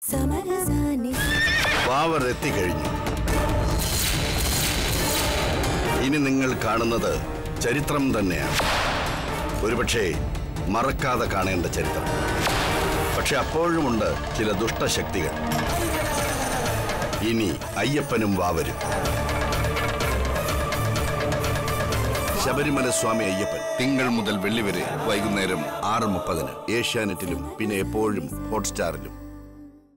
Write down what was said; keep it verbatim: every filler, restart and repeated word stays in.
വാവർ എത്തിക്കഴിഞ്ഞു. ഇനി നിങ്ങൾ കാണുന്നത് ചരിത്രം തന്നെയാണ്. ഒരുപക്ഷെ മറക്കാതെ കാണേണ്ട ചരിത്രം. പക്ഷെ അപ്പോഴുമുണ്ട് ചില ദുഷ്ടശക്തികൾ. ഇനി അയ്യപ്പനും വാവരും. ശബരിമല സ്വാമി അയ്യപ്പൻ തിങ്കൾ മുതൽ വെള്ളി വരെ വൈകുന്നേരം ആറ് മുപ്പതിന് ഏഷ്യാനെറ്റിലും പിന്നെ എപ്പോഴും ഹോട്ട്സ്റ്റാറിലും.